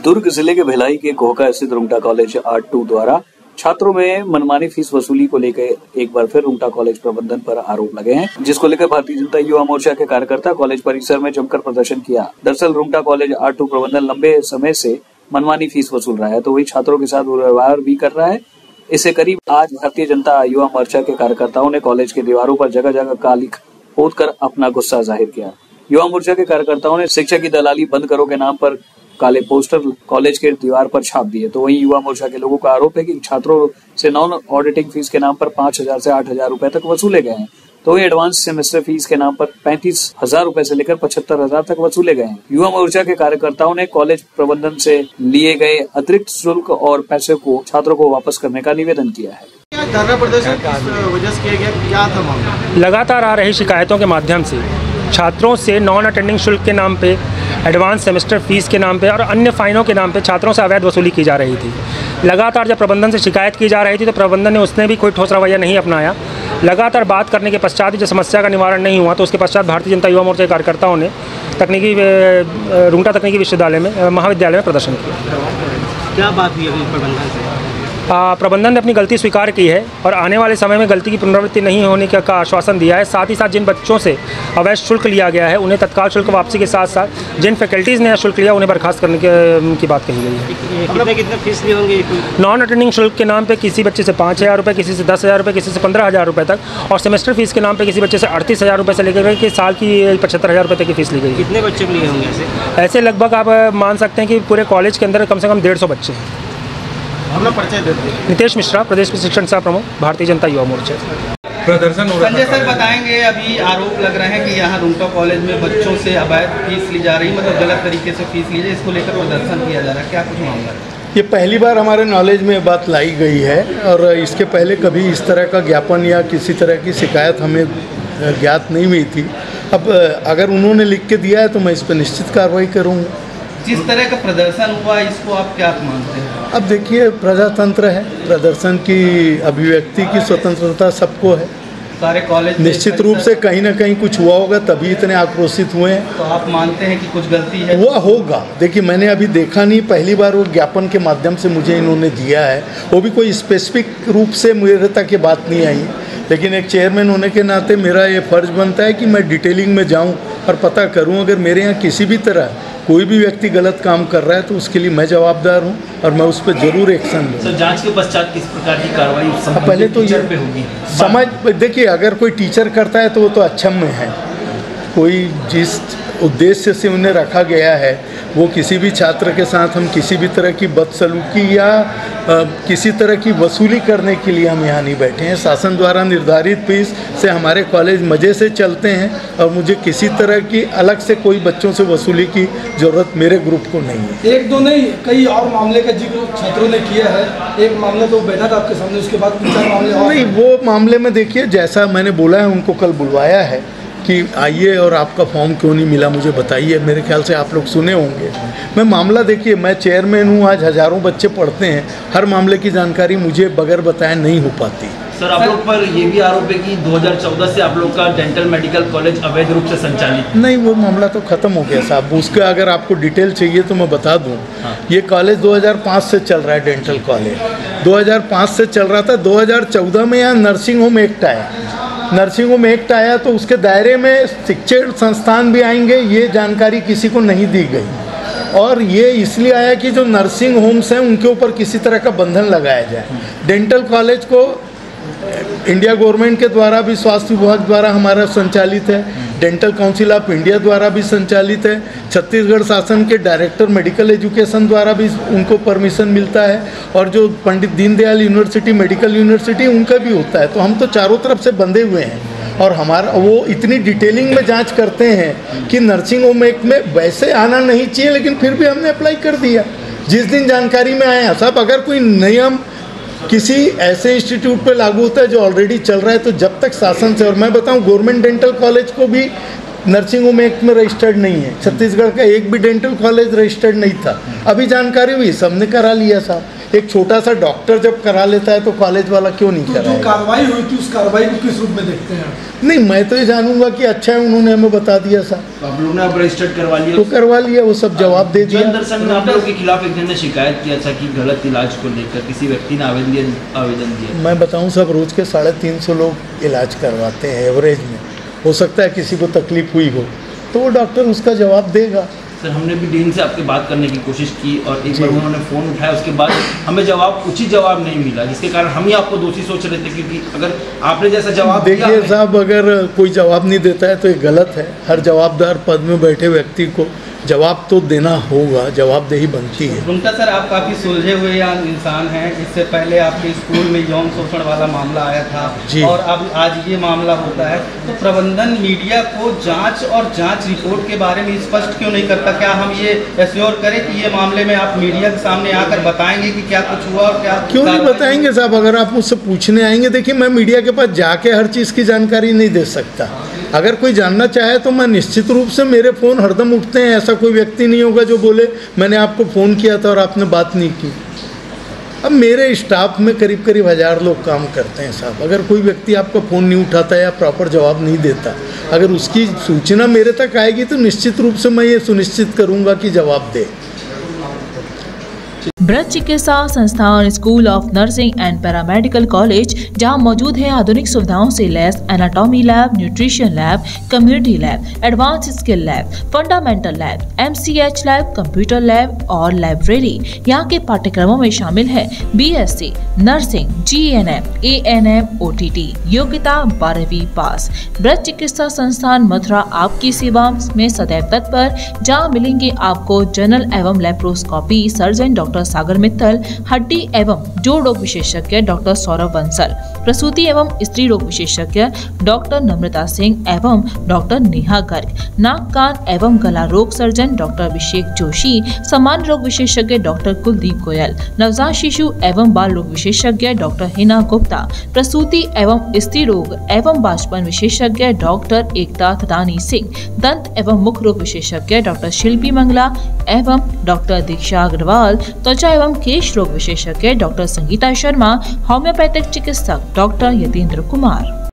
दुर्ग जिले के भिलाई के कोहका स्थित रुंगटा कॉलेज आर्ट 2 द्वारा छात्रों में मनमानी फीस वसूली को लेकर एक बार फिर रुंगटा कॉलेज प्रबंधन पर आरोप लगे हैं, जिसको लेकर भारतीय जनता युवा मोर्चा के कार्यकर्ता कॉलेज परिसर में जमकर प्रदर्शन किया। दरअसल रुंगटा कॉलेज आर्ट 2 प्रबंधन लंबे समय से मनमानी फीस वसूल रहा है, तो वही छात्रों के साथ दुर्व्यवहार भी कर रहा है। इससे करीब आज भारतीय जनता युवा मोर्चा के कार्यकर्ताओं ने कॉलेज के दीवारों पर जगह जगह काली पोत कर अपना गुस्सा जाहिर किया। युवा मोर्चा के कार्यकर्ताओं ने शिक्षा की दलाली बंद करो के नाम पर काले पोस्टर कॉलेज के दीवार पर छाप दिए। तो वहीं युवा मोर्चा के लोगों का आरोप है कि छात्रों से नॉन ऑडिटिंग फीस के नाम पर 5,000 से 8,000 रुपए तक वसूले गए हैं। तो वहीं एडवांस सेमेस्टर फीस के नाम पर 35,000 रुपए से लेकर 75,000 तक वसूले गए हैं। युवा मोर्चा के कार्यकर्ताओं ने कॉलेज प्रबंधन से लिए गए अतिरिक्त शुल्क और पैसे को छात्रों को वापस करने का निवेदन किया है। धरना प्रदर्शन किस वजह से किया गया, क्या था मामला? लगातार आ रही शिकायतों के माध्यम से छात्रों से नॉन अटेंडिंग शुल्क के नाम पे, एडवांस सेमेस्टर फीस के नाम पे और अन्य फाइनों के नाम पे छात्रों से अवैध वसूली की जा रही थी। लगातार जब प्रबंधन से शिकायत की जा रही थी तो प्रबंधन ने उसने भी कोई ठोस रवैया नहीं अपनाया। लगातार बात करने के पश्चात भी जब समस्या का निवारण नहीं हुआ तो उसके पश्चात भारतीय जनता युवा मोर्चा के कार्यकर्ताओं ने रुंगटा तकनीकी विश्वविद्यालय में महाविद्यालय में प्रदर्शन किया। क्या बात हुई अभी प्रबंधन से? प्रबंधन ने अपनी गलती स्वीकार की है और आने वाले समय में गलती की पुनरावृत्ति नहीं होने का आश्वासन दिया है। साथ ही साथ जिन बच्चों से अवैध शुल्क लिया गया है उन्हें तत्काल शुल्क वापसी के साथ साथ जिन फैकल्टीज़ ने शुल्क लिया उन्हें बर्खास्त करने की बात कही गई है। कितने फीस ली होंगी? नॉन अटेंडिंग शुल्क के नाम पे किसी बच्चे से 5,000 रुपये, किसी से 10,000 रुपये, किसी से 15,000 रुपये तक, और सेमेस्टर फीस के नाम पे किसी बच्चे से 38,000 रुपये से लेकर के साल की 75,000 रुपये तक की फीस ली गई। कितने बच्चे लिए होंगे ऐसे लगभग आप मान सकते हैं कि पूरे कॉलेज के अंदर कम से कम 150 बच्चे हैं। अपना परिचय देते हैं। नितेश मिश्रा, प्रदेश के शिक्षण सह प्रमुख, भारतीय जनता युवा मोर्चा। प्रदर्शन हो रहा है। संजय सर बताएंगे, अभी आरोप लग रहे हैं कि यहाँ रुंगटा कॉलेज में बच्चों से अवैध फीस ली जा रही है, मतलब गलत तरीके से फीस ली जाए, इसको लेकर प्रदर्शन किया जा रहा है, क्या कुछ मामला है? ये पहली बार हमारे नॉलेज में बात लाई गई है और इसके पहले कभी इस तरह का ज्ञापन या किसी तरह की शिकायत हमें ज्ञात नहीं हुई थी। अब अगर उन्होंने लिख के दिया है तो मैं इस पर निश्चित कार्रवाई करूँगा। जिस तरह का प्रदर्शन हुआ इसको आप क्या मानते हैं? अब देखिए, प्रजातंत्र है, प्रदर्शन की अभिव्यक्ति की स्वतंत्रता सबको है। सारे कॉलेज निश्चित रूप से कहीं ना कहीं कुछ हुआ होगा तभी इतने आक्रोशित हुए हैं। तो आप मानते हैं कि कुछ गलती है? हुआ होगा। देखिए, मैंने अभी देखा नहीं, पहली बार वो ज्ञापन के माध्यम से मुझे इन्होंने दिया है, वो भी कोई स्पेसिफिक रूप से मेरे तक ये बात नहीं आई। लेकिन एक चेयरमैन होने के नाते मेरा ये फ़र्ज़ बनता है कि मैं डिटेलिंग में जाऊं और पता करूं। अगर मेरे यहाँ किसी भी तरह कोई भी व्यक्ति गलत काम कर रहा है तो उसके लिए मैं जवाबदार हूं और मैं उस पर ज़रूर एक्शन लूँ। सर, जांच के पश्चात किस प्रकार की कार्रवाई पहले तो ये पे होगी? समझ देखिए, अगर कोई टीचर करता है तो वो तो अक्षम्य है। कोई जिस उद्देश्य से उन्हें रखा गया है, वो किसी भी छात्र के साथ हम किसी भी तरह की बदसलूकी या किसी तरह की वसूली करने के लिए हम यहाँ नहीं बैठे हैं। शासन द्वारा निर्धारित फीस से हमारे कॉलेज मज़े से चलते हैं और मुझे किसी तरह की अलग से कोई बच्चों से वसूली की ज़रूरत मेरे ग्रुप को नहीं है। एक दो नहीं, कई और मामले का जिक्र छात्रों ने किया है। एक मामला तो बैठा था आपके सामने, उसके बाद 3-4 मामले और नहीं। वो मामले में देखिए, जैसा मैंने बोला है, उनको कल बुलवाया है कि आइए और आपका फॉर्म क्यों नहीं मिला मुझे बताइए। मेरे ख्याल से आप लोग सुने होंगे। मैं मामला देखिए, मैं चेयरमैन हूँ, आज हज़ारों बच्चे पढ़ते हैं, हर मामले की जानकारी मुझे बगैर बताए नहीं हो पाती। सर, आप लोग पर ये भी आरोप है कि 2014 से आप लोग का डेंटल मेडिकल कॉलेज अवैध रूप से संचालित? नहीं, वो मामला तो ख़त्म हो गया साहब। उसका अगर आपको डिटेल चाहिए तो मैं बता दूँ। ये कॉलेज 2005 से चल रहा है। डेंटल कॉलेज 2005 से चल रहा था। 2014 में यहाँ नर्सिंग होम एक्ट आया। नर्सिंग होम एक्ट आया तो उसके दायरे में शिक्षण संस्थान भी आएंगे, ये जानकारी किसी को नहीं दी गई। और ये इसलिए आया कि जो नर्सिंग होम्स हैं उनके ऊपर किसी तरह का बंधन लगाया जाए। डेंटल कॉलेज को इंडिया गवर्नमेंट के द्वारा भी, स्वास्थ्य विभाग द्वारा हमारा संचालित है, डेंटल काउंसिल ऑफ इंडिया द्वारा भी संचालित है, छत्तीसगढ़ शासन के डायरेक्टर मेडिकल एजुकेशन द्वारा भी उनको परमिशन मिलता है, और जो Pandit Deendayal university medical university उनका भी होता है। तो हम तो चारों तरफ से बंधे हुए हैं और हमारा वो इतनी डिटेलिंग में जांच करते हैं कि नर्सिंग होम एक्ट में वैसे आना नहीं चाहिए, लेकिन फिर भी हमने अप्लाई कर दिया जिस दिन जानकारी में आया। साहब, अगर कोई नियम किसी ऐसे इंस्टीट्यूट पे लागू होता है जो ऑलरेडी चल रहा है, तो जब तक शासन से, और मैं बताऊं, गवर्नमेंट डेंटल कॉलेज को भी नर्सिंग होम एक्ट में रजिस्टर्ड नहीं है। छत्तीसगढ़ का एक भी डेंटल कॉलेज रजिस्टर्ड नहीं था। अभी जानकारी हुई, सबने करा लिया साहब। एक छोटा सा डॉक्टर जब करा लेता है तो कॉलेज वाला क्यों नहीं तो कराएगा? जो कार्रवाई हुई थी उस कार्रवाई को किस रूप में देखते हैं? नहीं, मैं तो ये जानूंगा कि अच्छा है उन्होंने हमें बता दिया साहब। आप लोगों ने अब रजिस्टर्ड करवा लिया? तो करवा लिया, वो सब जवाब दे दिया। जन दर्शन में आप लोगों के खिलाफ एक जन ने शिकायत किया था कि गलत इलाज को लेकर किसी व्यक्ति ने आवेदन दिया। मैं बताऊं सब रोज के 350 लोग इलाज करवाते हैं एवरेज में। हो सकता है किसी को तकलीफ हुई हो तो वो डॉक्टर उसका जवाब देगा। सर, हमने भी डीन से आपके बात करने की कोशिश की और एक बार उन्होंने फ़ोन उठाया, उसके बाद हमें उचित जवाब नहीं मिला, जिसके कारण हम ही आपको दोषी सोच रहे थे, क्योंकि अगर आपने जैसा जवाब दिया। देखिए साहब, अगर कोई जवाब नहीं देता है तो ये गलत है। हर जवाबदार पद में बैठे व्यक्ति को जवाब तो देना होगा, जवाबदेही बनती है। रुंगटा सर, आप काफ़ी सुलझे हुए इंसान हैं। इससे पहले आपके स्कूल में यौन शोषण वाला मामला आया था और अब आज ये मामला होता है, तो प्रबंधन मीडिया को जांच और जांच रिपोर्ट के बारे में स्पष्ट क्यों नहीं करता? क्या हम ये एश्योर करें कि ये मामले में आप मीडिया के सामने आकर बताएंगे कि क्या कुछ हुआ और क्या? क्यों नहीं बताएंगे साहब? अगर आप मुझसे पूछने आएंगे, देखिए मैं मीडिया के पास जाके हर चीज़ की जानकारी नहीं दे सकता। अगर कोई जानना चाहे तो मैं निश्चित रूप से, मेरे फ़ोन हरदम उठते हैं, ऐसा कोई व्यक्ति नहीं होगा जो बोले मैंने आपको फ़ोन किया था और आपने बात नहीं की। अब मेरे स्टाफ में करीब 1000 लोग काम करते हैं साहब। अगर कोई व्यक्ति आपका फ़ोन नहीं उठाता या प्रॉपर जवाब नहीं देता, अगर उसकी सूचना मेरे तक आएगी तो निश्चित रूप से मैं ये सुनिश्चित करूँगा कि जवाब दे। Braj Chikitsa Sansthan school of nursing and paramedical college, जहां मौजूद है आधुनिक सुविधाओं से लैस anatomy lab, nutrition lab, community lab, advance skill lab, fundamental lab, MCH lab, computer lab और लाइब्रेरी। यहां के पाठ्यक्रमों में शामिल है BSc nursing, GNM, ANM, OTT, योग्यता 12वीं पास। ब्रज चिकित्सा संस्थान मथुरा आपकी सेवा में सदैव तत्पर, जहाँ मिलेंगे आपको जनरल एवं laparoscopy surgeon doctor Sagar Mittal, हड्डी एवं जोड़ रोग विशेषज्ञ डॉक्टर सौरभ बंसल, प्रसूति एवं स्त्री रोग विशेषज्ञ डॉक्टर नम्रता सिंह एवं डॉक्टर नेहा गर्ग, नाक कान एवं गला रोग सर्जन डॉक्टर अभिषेक जोशी, सामान्य रोग विशेषज्ञ डॉक्टर कुलदीप गोयल, नवजात शिशु एवं बाल रोग विशेषज्ञ डॉक्टर हिना गुप्ता, प्रसूति एवं स्त्री रोग एवं बाष्पन विशेषज्ञ डॉक्टर एकता थदानी सिंह, दंत एवं मुख रोग विशेषज्ञ डॉक्टर शिल्पी मंगला एवं डॉक्टर दीक्षा अग्रवाल, त्वचा एवं केश रोग विशेषज्ञ डॉक्टर संगीता शर्मा, होम्योपैथिक चिकित्सक डॉक्टर यतीन्द्र कुमार।